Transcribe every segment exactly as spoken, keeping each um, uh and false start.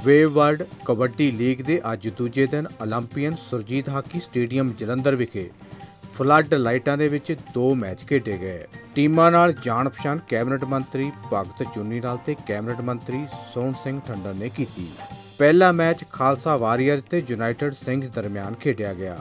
Wave world kabaddi league ਦੇ ਅੱਜ ਦੂਜੇ ਦਿਨ Olympian Surjit hockey stadium Jalandhar ਵਿਖੇ ਫਲੱਡ ਲਾਈਟਾਂ ਦੇ ਵਿੱਚ ਦੋ ਮੈਚ ਖੇਡੇ ਗਏ। ਟੀਮਾਂ ਨਾਲ ਜਾਣ ਪਛਾਣ ਕੈਬਨਿਟ ਮੰਤਰੀ ਭਗਤ ਚੁੰਨੀਲਾਲ ਤੇ ਕੈਬਨਿਟ ਮੰਤਰੀ ਸੋਹਣ ਸਿੰਘ ਠੰਡਰ ਨੇ ਕੀਤੀ। ਪਹਿਲਾ ਮੈਚ ਖਾਲਸਾ ਵਾਰੀਅਰਜ਼ ਤੇ ਯੂਨਾਈਟਿਡ ਸਿੰਘਜ਼ ਦਰਮਿਆਨ ਖੇਡਿਆ ਗਿਆ।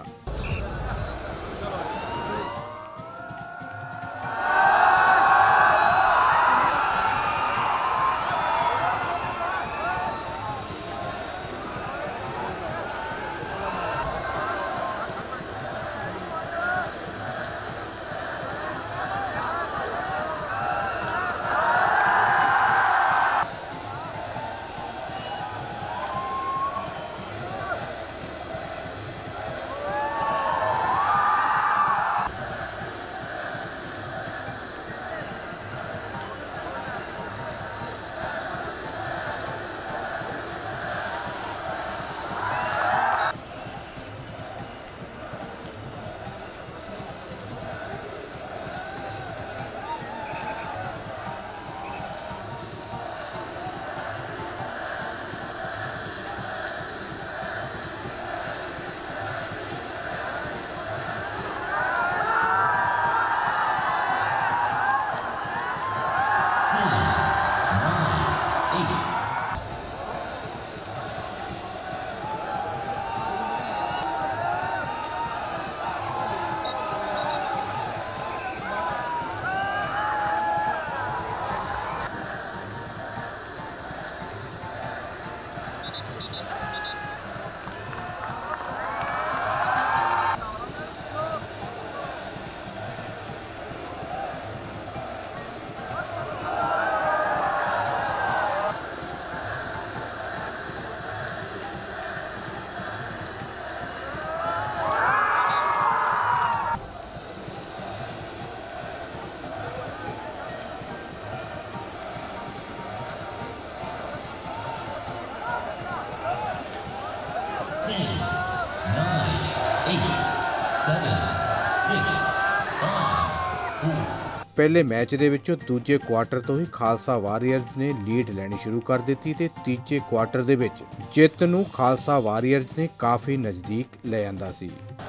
ਪਹਿਲੇ ਮੈਚ ਦੇ ਵਿੱਚੋਂ ਦੂਜੇ ਕੁਆਟਰ ਤੋਂ ਹੀ ਖਾਲਸਾ ਵਾਰੀਅਰਜ਼ ਨੇ ਲੀਡ ਲੈਣੀ ਸ਼ੁਰੂ ਕਰ ਦਿੱਤੀ ਤੇ ਤੀਜੇ ਕੁਆਟਰ ਦੇ ਵਿੱਚ ਜਿੱਤ ਨੂੰ ਖਾਲਸਾ ਵਾਰੀਅਰਜ਼ ਨੇ ਕਾਫੀ ਨਜ਼ਦੀਕ ਲੈ ਜਾਂਦਾ ਸੀ।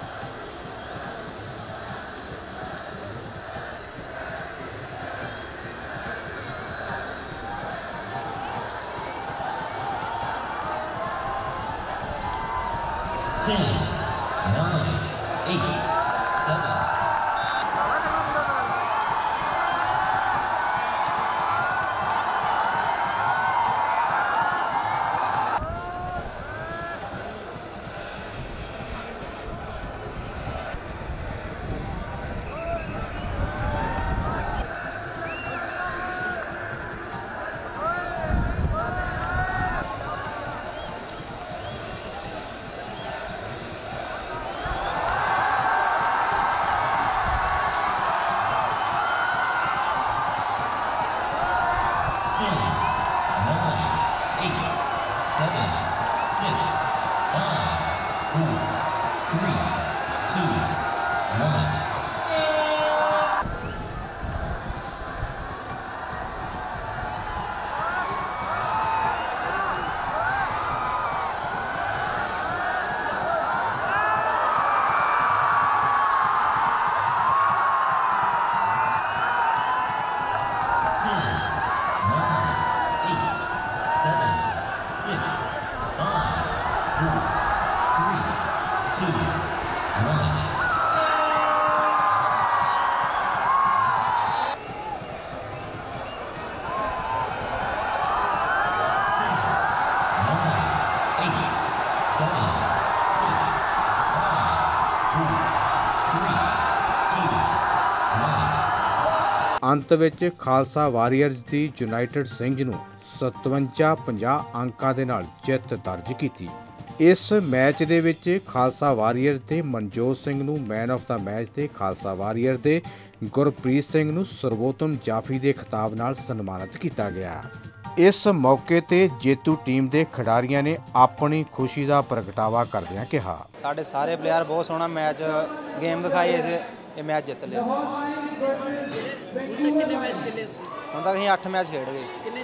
अंत विच खालसा वारीअर्स की यूनाइटेड ਸਿੰਘਜ਼ ਨੂੰ सतवंजा ਪੰਜਾਹ अंकों के नाल जित दर्ज की। इस मैच दे विच खालसा वारीअर्स के मनजोत सिंह नूं मैन ऑफ द मैच ते खालसा वारीअर के गुरप्रीत सिंह नूं सर्वोत्तम जाफी के खिताब नाल सन्मानित किया गया। इस मौके ते जेतू टीम के खिडारियों ने अपनी खुशी का प्रगटावा करदिआं कहा, साडे सारे प्लेयर बहुत सोहना मैच गेम दिखाई ते ये मैच जित लिया। ਹੁਣ ਤੱਕ ਕਿੰਨੇ ਮੈਚ ਖੇਲੇ ਤੁਸੀਂ? ਹੁਣ ਤੱਕ ਅਸੀਂ ਅੱਠ ਮੈਚ ਖੇਡ ਗਏ। ਕਿੰਨੇ ਜਿੱਤੇ?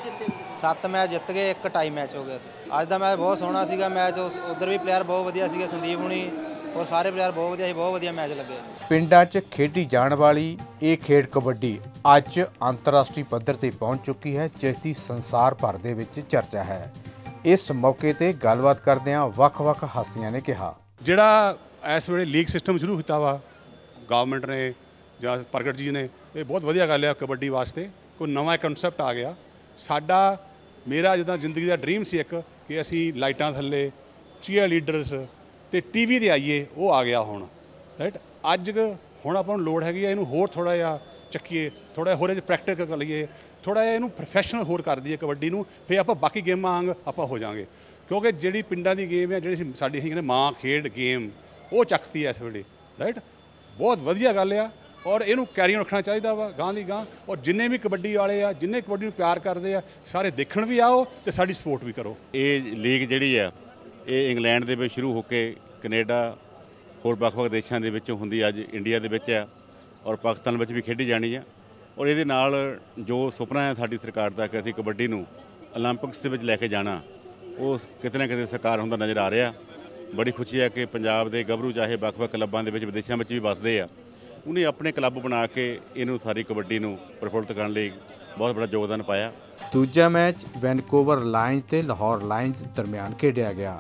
ਸੱਤ ਮੈਚ ਜਿੱਤ ਗਏ, ਇੱਕ ਟਾਈ ਮੈਚ ਹੋ ਗਿਆ ਸੀ। ਅੱਜ ਦਾ ਮੈਚ ਬਹੁਤ ਸੋਹਣਾ ਸੀਗਾ ਮੈਚ, ਉਧਰ ਵੀ ਪਲੇਅਰ ਬਹੁਤ ਵਧੀਆ ਸੀਗੇ, ਸੰਦੀਪ ਹੁਣੀ ਉਹ ਸਾਰੇ ਪਲੇਅਰ ਬਹੁਤ ਵਧੀਆ ਸੀ, ਬਹੁਤ ਵਧੀਆ ਮੈਚ ਲੱਗੇ। ਪਿੰਡਾਂ 'ਚ ਖੇਡੀ ਜਾਣ ਵਾਲੀ ਇਹ ਖੇਡ ਕਬੱਡੀ ਅੱਜ ਅੰਤਰਰਾਸ਼ਟਰੀ ਪੱਧਰ ਤੇ ਪਹੁੰਚ ਚੁੱਕੀ ਹੈ, ਜਿਸ ਦੀ ਸੰਸਾਰ ਭਰ ਦੇ ਵਿੱਚ ਚਰਚਾ ਹੈ। ਇਸ ਮੌਕੇ ਤੇ ਗੱਲਬਾਤ ਕਰਦਿਆਂ ਵੱਖ-ਵੱਖ ਹਸਤੀਆਂ ਨੇ ਕਿਹਾ, ਜਿਹੜਾ ਇਸ ਵੇਲੇ ਲੀਗ ਸਿਸਟਮ ਸ਼ੁਰੂ ਕੀਤਾ ਵਾ ਗਵਰਨਮੈਂਟ ਨੇ ਜਾਂ ਪ੍ਰਗਟ ਜੀ ਨੇ, ਇਹ ਬਹੁਤ ਵਧੀਆ ਗੱਲ ਹੈ ਕਬੱਡੀ ਵਾਸਤੇ। ਕੋਈ ਨਵਾਂ ਕਨਸੈਪਟ ਆ ਗਿਆ। ਸਾਡਾ ਮੇਰਾ ਜਿੱਦਾਂ ਜ਼ਿੰਦਗੀ ਦਾ ਡ੍ਰੀਮ ਸੀ ਇੱਕ ਕਿ ਅਸੀਂ ਲਾਈਟਾਂ ਥੱਲੇ ਚੀਅਰ ਲੀਡਰਸ ਅਤੇ ਟੀ ਵੀ 'ਤੇ ਆਈਏ, ਉਹ ਆ ਗਿਆ ਹੁਣ, ਰਾਈਟ। ਅੱਜ ਹੁਣ ਆਪਾਂ ਨੂੰ ਲੋੜ ਹੈਗੀ ਹੈ ਇਹਨੂੰ ਹੋਰ ਥੋੜ੍ਹਾ ਜਿਹਾ ਚੱਕੀਏ, ਥੋੜ੍ਹਾ ਹੋਰ ਇਹ ਪ੍ਰੈਕਟਿਸ ਕਰ ਲਈਏ, ਥੋੜ੍ਹਾ ਜਿਹਾ ਇਹਨੂੰ ਪ੍ਰੋਫੈਸ਼ਨਲ ਹੋਰ ਕਰ ਦਈਏ ਕਬੱਡੀ ਨੂੰ, ਫਿਰ ਆਪਾਂ ਬਾਕੀ ਗੇਮਾਂ ਵਾਂਗ ਆਪਾਂ ਹੋ ਜਾਵਾਂਗੇ। ਕਿਉਂਕਿ ਜਿਹੜੀ ਪਿੰਡਾਂ ਦੀ ਗੇਮ ਹੈ, ਜਿਹੜੀ ਸਾਡੀ ਅਸੀਂ ਕਹਿੰਦੇ ਮਾਂ ਖੇਡ ਗੇਮ, ਉਹ ਚੱਕਤੀ ਹੈ ਇਸ ਵੇਲੇ, ਰਾਈਟ। ਬਹੁਤ ਵਧੀਆ ਗੱਲ ਆ ਔਰ ਇਹਨੂੰ ਕੈਰੀ ਰੱਖਣਾ ਚਾਹੀਦਾ ਵਾ ਗਾਂ ਦੀ ਗਾਂ। ਔਰ ਜਿੰਨੇ ਵੀ ਕਬੱਡੀ ਵਾਲੇ ਆ, ਜਿੰਨੇ ਕਬੱਡੀ ਨੂੰ ਪਿਆਰ ਕਰਦੇ ਆ, ਸਾਰੇ ਦੇਖਣ ਵੀ ਆਓ ਅਤੇ ਸਾਡੀ ਸਪੋਰਟ ਵੀ ਕਰੋ। ਇਹ ਲੀਗ ਜਿਹੜੀ ਆ ਇਹ ਇੰਗਲੈਂਡ ਦੇ ਵਿੱਚ ਸ਼ੁਰੂ ਹੋ ਕੇ ਕੈਨੇਡਾ ਹੋਰ ਵੱਖ-ਵੱਖ ਦੇਸ਼ਾਂ ਦੇ ਵਿੱਚੋਂ ਹੁੰਦੀ ਅੱਜ ਇੰਡੀਆ ਦੇ ਵਿੱਚ ਆ ਔਰ ਪਾਕਿਸਤਾਨ ਵਿੱਚ ਵੀ ਖੇਡੀ ਜਾਣੀ ਆ। ਔਰ ਇਹਦੇ ਨਾਲ ਜੋ ਸੁਪਨਾ ਹੈ ਸਾਡੀ ਸਰਕਾਰ ਦਾ ਕਿ ਅਸੀਂ ਕਬੱਡੀ ਨੂੰ ਓਲੰਪਿਕਸ ਦੇ ਵਿੱਚ ਲੈ ਕੇ ਜਾਣਾ, ਉਹ ਕਿਤੇ ਨਾ ਕਿਤੇ ਸਾਕਾਰ ਹੁੰਦਾ ਨਜ਼ਰ ਆ ਰਿਹਾ। ਬੜੀ ਖੁਸ਼ੀ ਹੈ ਕਿ ਪੰਜਾਬ ਦੇ ਗੱਭਰੂ ਚਾਹੇ ਵੱਖ-ਵੱਖ ਕਲੱਬਾਂ ਦੇ ਵਿੱਚ ਵਿਦੇਸ਼ਾਂ ਵਿੱਚ ਵੀ ਵੱਸਦੇ ਆ, ਉਹਨੇ ਆਪਣੇ ਕਲੱਬ ਬਣਾ ਕੇ ਇਹਨੂੰ ਸਾਰੀ ਕਬੱਡੀ ਨੂੰ ਪ੍ਰਫੁੱਲਤ ਕਰਨ ਲਈ ਬਹੁਤ ਬੜਾ ਯੋਗਦਾਨ ਪਾਇਆ। ਦੂਜਾ ਮੈਚ ਵੈਨਕੂਵਰ ਲਾਇਨਜ਼ ਤੇ ਲਾਹੌਰ ਲਾਇਨਜ਼ ਦਰਮਿਆਨ ਖੇਡਿਆ ਗਿਆ।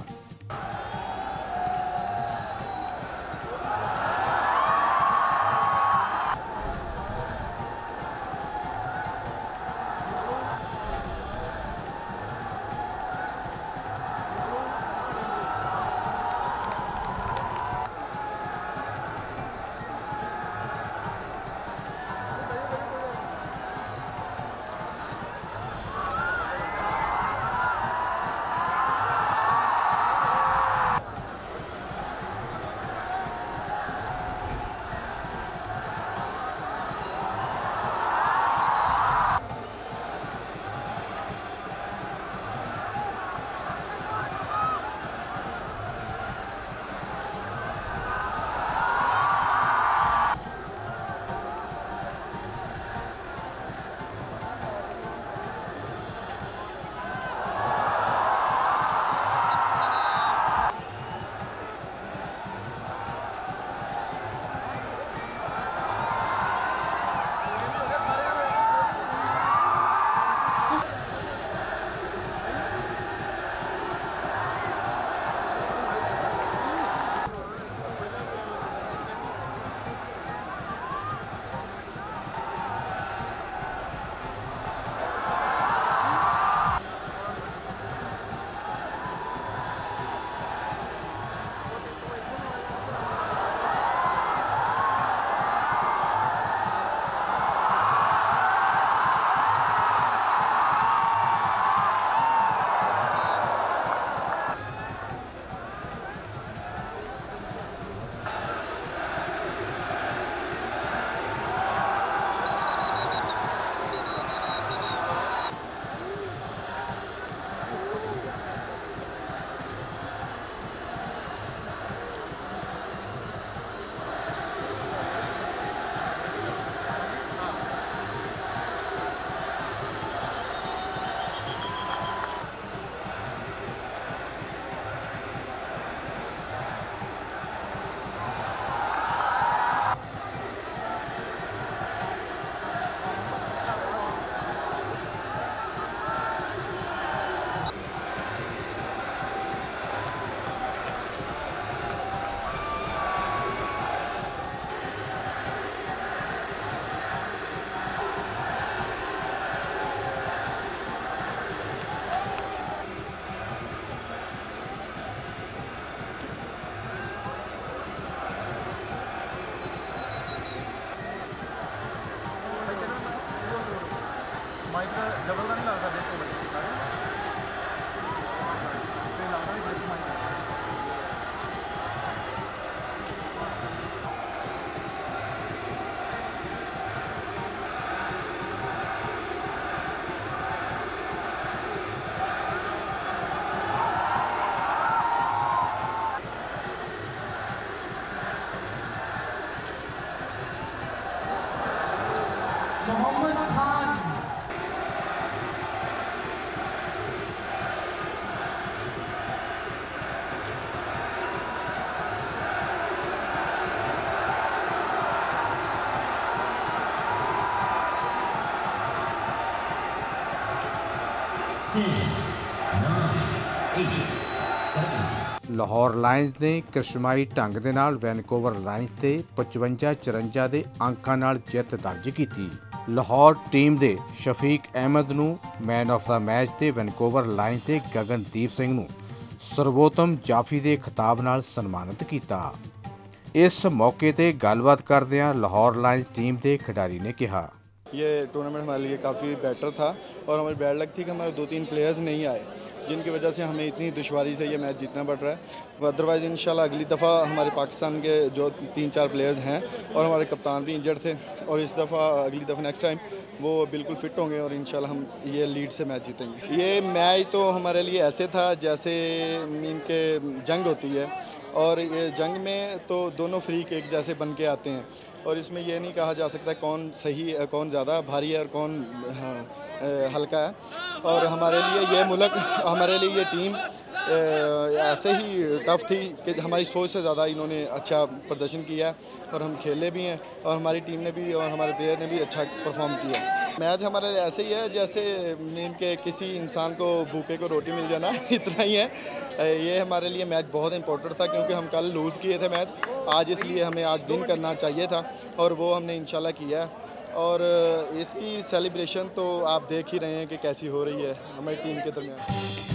ਲਾਹੌਰ ਲਾਇਨਜ਼ ਨੇ ਕ੍ਰਿਸ਼ਮਾਈ ਢੰਗ ਦੇ ਨਾਲ ਵੈਨਕੂਵਰ ਲਾਇਨਜ਼ ਤੇ ਪਚਵੰਜਾ ਚੁਰੰਜਾ ਦੇ ਅੰਕਾਂ ਨਾਲ ਜਿੱਤ ਦਰਜ ਕੀਤੀ। ਲਾਹੌਰ ਟੀਮ ਦੇ ਸ਼ਫੀਕ ਅਹਿਮਦ ਨੂੰ ਮੈਨ ਆਫ ਦਾ ਮੈਚ ਤੇ ਵੈਨਕੂਵਰ ਲਾਇਨਜ਼ ਦੇ ਗਗਨਦੀਪ ਸਿੰਘ ਨੂੰ ਸਰਵੋਤਮ ਜਾਫੀ ਦੇ ਖਿਤਾਬ ਨਾਲ ਸਨਮਾਨਿਤ ਕੀਤਾ। ਇਸ ਮੌਕੇ ਤੇ ਗੱਲਬਾਤ ਕਰਦਿਆਂ ਲਾਹੌਰ ਲਾਇਨਜ਼ ਟੀਮ ਦੇ ਖਿਡਾਰੀ ਨੇ ਕਿਹਾ, ये टूर्नामेंट हमारे लिए काफ़ी बेटर था और हमारी बैड लक थी कि हमारे दो तीन प्लेयर्स नहीं आए, जिनकी वजह से हमें इतनी दुश्वारी से ये मैच जीतना पड़ रहा है। अदरवाइज़ इंशाल्लाह अगली दफ़ा हमारे पाकिस्तान के जो तीन चार प्लेयर्स हैं और हमारे कप्तान भी इंजर्ड थे, और इस दफ़ा अगली दफ़ा नेक्स्ट टाइम वो बिल्कुल फिट होंगे और इंशाल्लाह हम ये लीड से मैच जीतेंगे। ये मैच तो हमारे लिए ऐसे था जैसे मीन के जंग होती है, और ये जंग में तो दोनों फ्रीक एक जैसे बन के आते हैं, और इसमें ये नहीं कहा जा सकता कौन सही है, कौन ज़्यादा भारी है और कौन हाँ, हल्का है। और हमारे लिए ये मुल्क, हमारे लिए ये टीम ऐसे ही टफ थी कि हमारी सोच से ज़्यादा इन्होंने अच्छा प्रदर्शन किया और हम खेले भी हैं, और हमारी टीम ने भी और हमारे प्लेयर ने भी अच्छा परफॉर्म किया। मैच हमारे लिए ऐसे ही है जैसे मीन के किसी इंसान को भूखे को रोटी मिल जाना इतना ही है। ये हमारे लिए मैच बहुत इंपॉर्टेंट था क्योंकि हम कल लूज़ किए थे मैच, आज इसलिए हमें आज विन करना चाहिए था और वो हमने इंशाल्लाह किया है। और इसकी सेलिब्रेशन तो आप देख ही रहे हैं कि कैसी हो रही है हमारी टीम के दरमियान।